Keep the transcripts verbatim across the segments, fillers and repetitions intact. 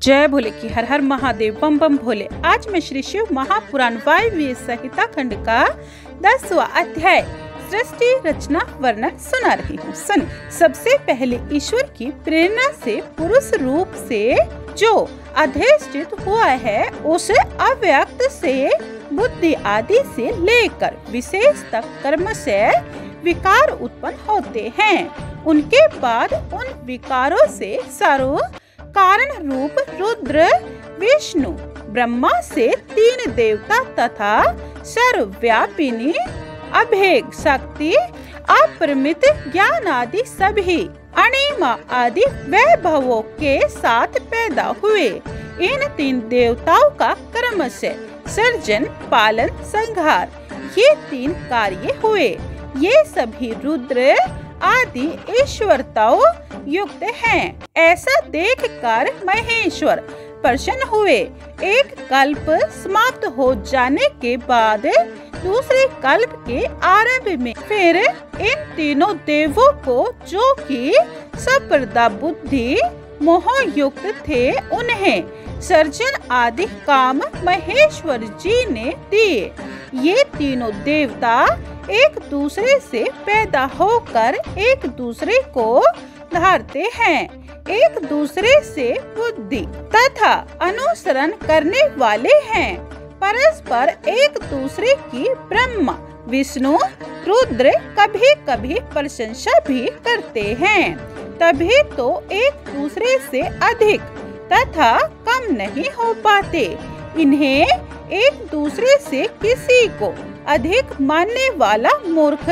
जय भोले की हर हर महादेव बम बम भोले। आज मैं श्री शिव महापुराण वायव्य संहिता खंड का दसवां अध्याय सृष्टि रचना वर्णन सुना रही हूँ। सुन। सबसे पहले ईश्वर की प्रेरणा से पुरुष रूप से जो अधिष्ठित हुआ है उस अव्यक्त से बुद्धि आदि से लेकर विशेष तक कर्म से विकार उत्पन्न होते हैं। उनके बाद उन विकारों से सर्व कारण रूप रुद्र, विष्णु, ब्रह्मा से तीन देवता तथा सर्वव्यापिनी अभेद शक्ति, अपरिमित ज्ञान आदि सभी अणिमा आदि वैभवों के साथ पैदा हुए। इन तीन देवताओं का क्रम से सर्जन, पालन, संहार ये तीन कार्य हुए। ये सभी रुद्र आदि ईश्वरताओं युक्त हैं। ऐसा देखकर महेश्वर प्रसन्न हुए। एक कल्प समाप्त हो जाने के बाद दूसरे कल्प के आरंभ में फिर इन तीनों देवों को, जो कि सप्रदा बुद्धि मोह युक्त थे, उन्हें सर्जन आदि काम महेश्वर जी ने दिए। ये तीनों देवता एक दूसरे से पैदा होकर एक दूसरे को धारते हैं। एक दूसरे से बुद्धि तथा अनुसरण करने वाले हैं। परस्पर एक दूसरे की ब्रह्मा, विष्णु, रुद्र कभी कभी प्रशंसा भी करते हैं। तभी तो एक दूसरे से अधिक तथा कम नहीं हो पाते। इन्हें एक दूसरे से किसी को अधिक मानने वाला मूर्ख,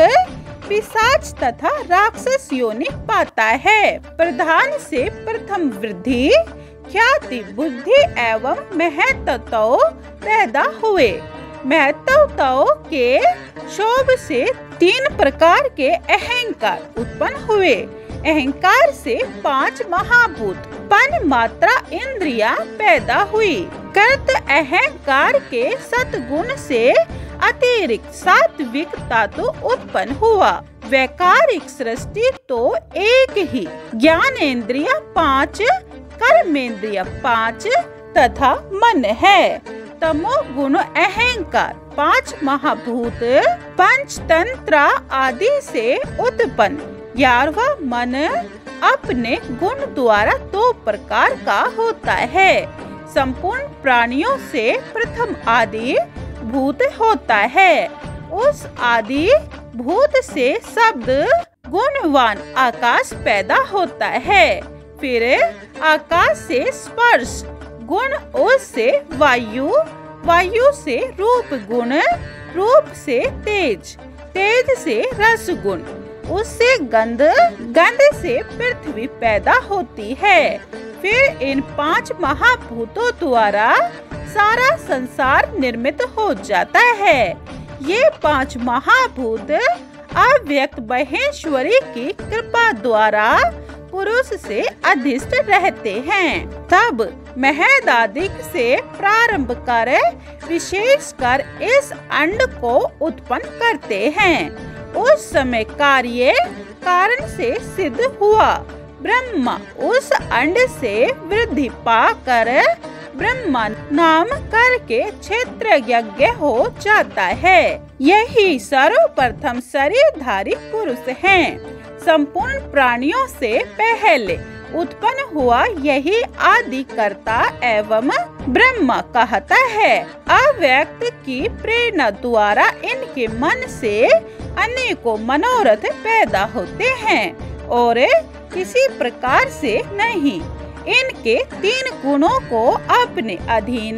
पिशाच तथा राक्षस योनि पाता है। प्रधान से प्रथम वृद्धि, ख्याति, बुद्धि एवं महत्त्व पैदा हुए। महत्त्व के शोभ से तीन प्रकार के अहंकार उत्पन्न हुए। अहंकार से पांच महाभूत, पन मात्रा इंद्रियां पैदा हुई। कर्त अहंकार के सतगुण से अतिरिक्त सात्विक तत्व उत्पन्न हुआ। वैकारिक सृष्टि तो एक ही, ज्ञानेन्द्रिय पांच, कर्मेंद्रिय पांच तथा मन है। तमोगुण अहंकार पांच महाभूत, पंचतंत्र आदि से उत्पन्न। ग्यारहवां मन अपने गुण द्वारा दो प्रकार का होता है। संपूर्ण प्राणियों से प्रथम आदि भूत होता है। उस आदि भूत से शब्द गुणवान आकाश पैदा होता है। फिर आकाश से स्पर्श गुण, उससे वायु, वायु से रूप गुण, रूप से तेज, तेज से रस गुण, उससे गंध, गंध से पृथ्वी पैदा होती है। फिर इन पांच महाभूतों द्वारा सारा संसार निर्मित हो जाता है। ये पांच महाभूत अव्यक्त महेश्वरी की कृपा द्वारा पुरुष से अधिष्ठ रहते हैं। तब महदादिक से प्रारंभ कर विशेष कर इस अंड को उत्पन्न करते हैं। उस समय कार्य कारण से सिद्ध हुआ। ब्रह्मा उस अंड से वृद्धि पाकर ब्रह्मा नाम करके क्षेत्र यज्ञ हो जाता है। यही सर्वप्रथम शरीरधारी पुरुष हैं। संपूर्ण प्राणियों से पहले उत्पन्न हुआ यही आदि कर्ता एवं ब्रह्मा कहता है। अव्यक्त की प्रेरणा द्वारा इनके मन से अनेकों मनोरथ पैदा होते हैं और किसी प्रकार से नहीं। इनके तीन गुणों को अपने अधीन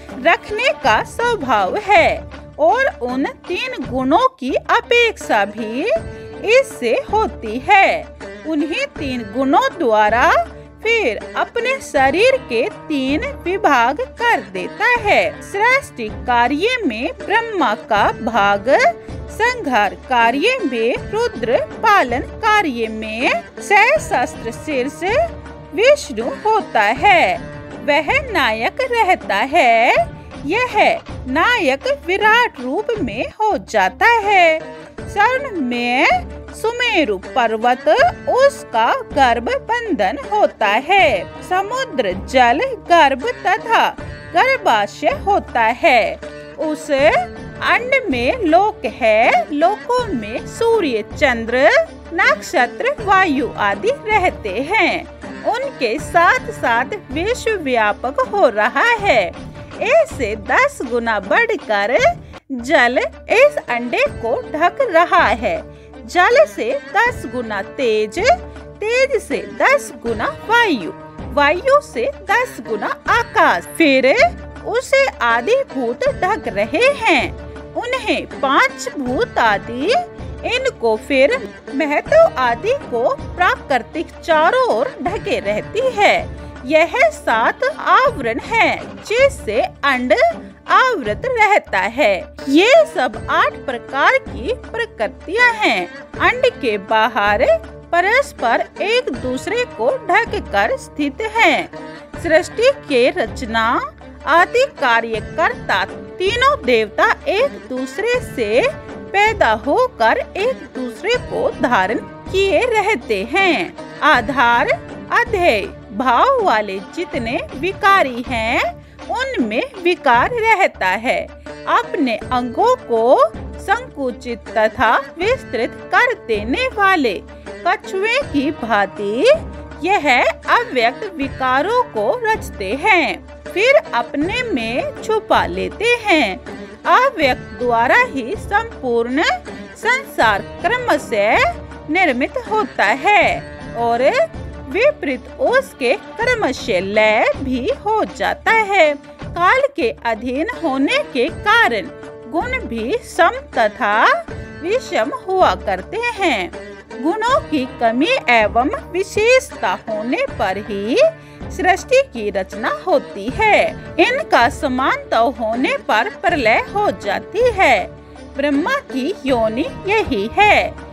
रखने का स्वभाव है और उन तीन गुणों की अपेक्षा भी इससे होती है। उन्हीं तीन गुणों द्वारा फिर अपने शरीर के तीन विभाग कर देता है। सृष्टि कार्य में ब्रह्मा का भाग, संहार कार्य में रुद्र, पालन कार्य में सहस्त्र शीर्ष विष्णु होता है। वह नायक रहता है। यह नायक विराट रूप में हो जाता है। स्वर्ण में सुमेरु पर्वत उसका गर्भ बंधन होता है। समुद्र जल गर्भ तथा गर्भाशय होता है। उस अंड में लोक है, लोकों में सूर्य चंद्र नक्षत्र वायु आदि रहते हैं। उनके साथ साथ विश्व व्यापक हो रहा है। ऐसे दस गुना बढ़कर जल इस अंडे को ढक रहा है। जल से दस गुना तेज, तेज से दस गुना वायु, वायु से दस गुना आकाश, फिर उसे आदि भूत ढक रहे हैं। उन्हें पांच भूत आदि, इनको फिर महत्व आदि को प्राकृतिक चारों ओर ढके रहती है। यह सात आवरण है जिससे अंड आवृत रहता है। ये सब आठ प्रकार की प्रकृतियां हैं। अंड के बाहर परस्पर एक दूसरे को ढक कर स्थित हैं। सृष्टि के रचना आदि कार्यकर्ता तीनों देवता एक दूसरे से पैदा होकर एक दूसरे को धारण किए रहते हैं। आधार अध्यय भाव वाले जितने विकारी हैं उनमें विकार रहता है। अपने अंगों को संकुचित तथा विस्तृत कर देने वाले कछुए की भांति यह अव्यक्त विकारों को रचते हैं, फिर अपने में छुपा लेते हैं। अव्यक्त द्वारा ही संपूर्ण संसार क्रमशः निर्मित होता है और विपरीत उसके क्रमशः लय भी हो जाता है। काल के अधीन होने के कारण गुण भी सम तथा विषम हुआ करते हैं। गुणों की कमी एवं विशेषता होने पर ही सृष्टि की रचना होती है। इनका समानता होने पर प्रलय हो जाती है। ब्रह्मा की योनि यही है।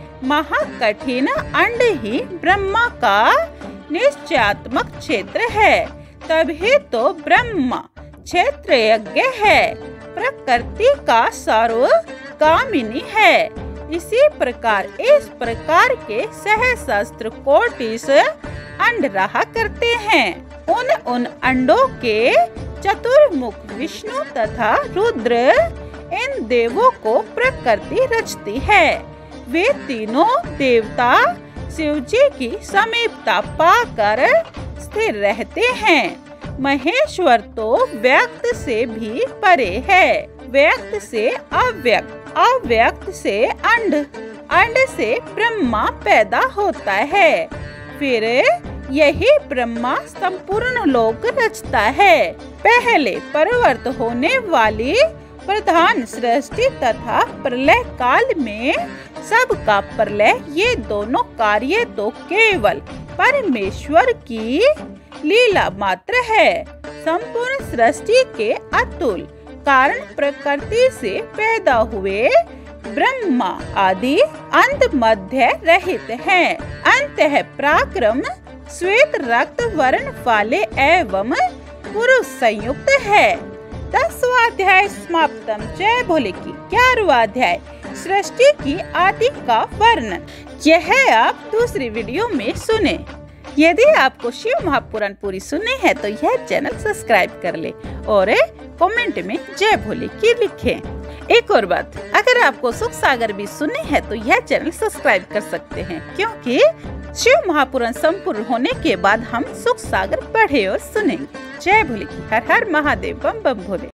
महाकठिन अंड ही ब्रह्मा का निश्चयात्मक क्षेत्र है, तभी तो ब्रह्मा क्षेत्र यज्ञ है, प्रकृति का सर्वगामिनी है। इसी प्रकार इस प्रकार के सहस्त्र कोटि अंड रहा करते हैं। उन उन अंडों के चतुर्मुख विष्णु तथा रुद्र इन देवों को प्रकृति रचती है। वे तीनों देवता शिव जी की समीपता पाकर स्थिर रहते हैं। महेश्वर तो व्यक्त से भी परे है। व्यक्त से अव्यक्त, अव्यक्त से अंड, अंड से ब्रह्मा पैदा होता है। फिर यही ब्रह्मा संपूर्ण लोक रचता है। पहले परवर्त होने वाली प्रधान सृष्टि तथा प्रलय काल में सबका प्रलय, ये दोनों कार्य तो केवल परमेश्वर की लीला मात्र है। संपूर्ण सृष्टि के अतुल कारण प्रकृति से पैदा हुए ब्रह्मा आदि अंत मध्य रहित हैं। अंतः पराक्रम श्वेत रक्त वर्ण वाले एवं पुरुष संयुक्त है। दसवां अध्याय समाप्तम। जय भोले की। ग्यारहवां अध्याय सृष्टि की आदि का वर्णन। यह आप दूसरी वीडियो में सुने। यदि आपको शिव महापुराण पूरी सुनी है तो यह चैनल सब्सक्राइब कर ले और कमेंट में जय भोले की लिखें। एक और बात, अगर आपको सुख सागर भी सुनी है तो यह चैनल सब्सक्राइब कर सकते हैं, क्योंकि शिव महापुराण संपूर्ण होने के बाद हम सुख सागर पढ़े और सुनेंगे। जय भोले की। हर हर महादेव। बम बम भोले।